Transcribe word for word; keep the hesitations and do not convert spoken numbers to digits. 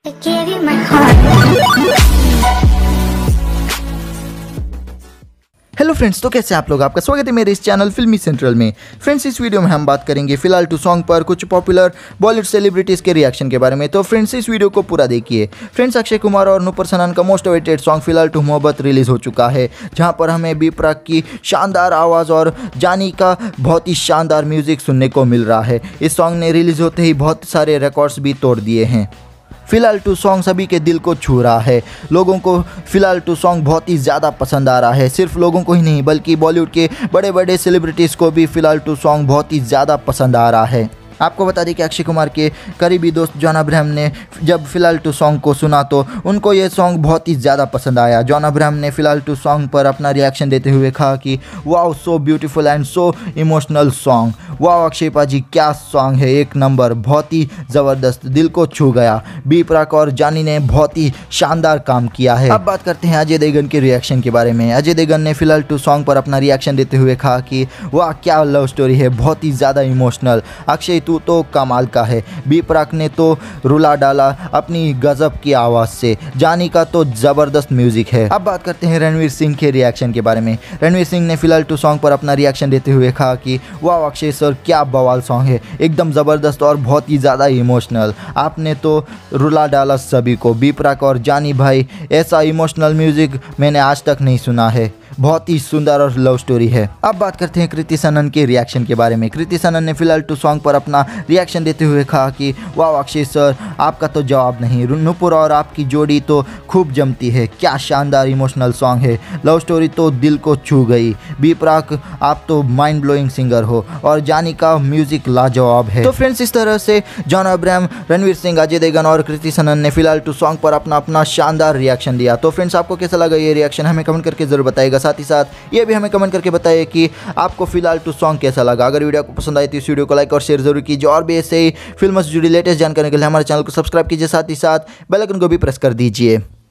I gave you my heart. Hello friends, तो कैसे आप लोग? आपका स्वागत है मेरे इस चैनल फिल्मी सेंट्रल में। फ्रेंड्स, इस वीडियो में हम बात करेंगे फिलहाल टू सॉन्ग पर कुछ पॉपुलर बॉलीवुड सेलिब्रिटीज़ के रिएक्शन के बारे में। तो फ्रेंड्स, इस वीडियो को पूरा देखिए। फ्रेंड्स, अक्षय कुमार और नुपुर सनन का most awaited song Filhaal two Mohabbat release हो चुका है, जहाँ पर हमें बी प्राक की शानदार आवाज़ और जानी का बहुत ही शानदार म्यूज़िक सुनने को मिल रहा है। इस सॉन्ग ने रिलीज़ होते ही बहुत सारे रिकॉर्ड्स भी तोड़ दिए हैं। फिलहाल टू सॉन्ग सभी के दिल को छू रहा है। लोगों को फिलहाल टू सॉन्ग बहुत ही ज़्यादा पसंद आ रहा है। सिर्फ लोगों को ही नहीं बल्कि बॉलीवुड के बड़े बड़े सेलिब्रिटीज़ को भी फिलहाल टू सॉन्ग बहुत ही ज़्यादा पसंद आ रहा है। आपको बता दें कि अक्षय कुमार के करीबी दोस्त जॉन अब्राहम ने जब फिलहाल टू सॉन्ग को सुना तो उनको ये सॉन्ग बहुत ही ज़्यादा पसंद आया। जॉन अब्राहम ने फिलहाल टू सॉन्ग पर अपना रिएक्शन देते हुए कहा कि wow, so beautiful and so emotional song. Wow Akshay paaji, क्या सॉन्ग है, एक नंबर, बहुत ही ज़बरदस्त, दिल को छू गया। बी प्राक और जानी ने बहुत ही शानदार काम किया है। अब बात करते हैं अजय देवगन के रिएक्शन के बारे में। अजय देवगन ने फिलहाल टू सॉन्ग पर अपना रिएक्शन देते हुए कहा कि वाह, क्या लव स्टोरी है, बहुत ही ज़्यादा इमोशनल। अक्षय तू तो कमाल का है। बी प्राक ने तो रुला डाला अपनी गजब की आवाज़ से। जानी का तो ज़बरदस्त म्यूजिक है। अब बात करते हैं रणवीर सिंह के रिएक्शन के बारे में। रणवीर सिंह ने फिलहाल टू सॉन्ग पर अपना रिएक्शन देते हुए कहा कि वाह अक्षय सर, क्या बवाल सॉन्ग है, एकदम ज़बरदस्त और बहुत ही ज़्यादा इमोशनल। आपने तो रुला डाला सभी को। बी प्राक और जानी भाई, ऐसा इमोशनल म्यूजिक मैंने आज तक नहीं सुना है। बहुत ही सुंदर और लव स्टोरी है। अब बात करते हैं कृति सनन के रिएक्शन के बारे में। कृति सनन ने फिलहाल टू सॉन्ग पर अपना रिएक्शन देते हुए कहा कि वाह अक्षय सर, आपका तो जवाब नहीं। नुपुर और आपकी जोड़ी तो खूब जमती है। क्या शानदार इमोशनल सॉन्ग है, लव स्टोरी तो दिल को छू गई। बी प्राक, आप तो माइंड ब्लोइंग सिंगर हो और जानी का म्यूजिक लाजवाब है। तो फ्रेंड्स, इस तरह से जॉन अब्राहम, रणवीर सिंह, अजय देवगन और कृति सनन ने फिलहाल टू सॉन्ग पर अपना अपना शानदार रिएक्शन दिया। तो फ्रेंड्स, आपको कैसा लगा ये रिएक्शन, हमें कमेंट करके जरूर बताइएगा। साथ ही साथ ये भी हमें कमेंट करके बताइए कि आपको फिलहाल टू सॉन्ग कैसा लगा। अगर वीडियो आपको पसंद आई तो इस वीडियो को लाइक और शेयर जरूर कीजिए और भी ऐसे ही फिल्म से जुड़ी लेटेस्ट जानकारी के लिए हमारे चैनल को सब्सक्राइब कीजिए। साथ ही साथ बेल आइकन को भी प्रेस कर दीजिए।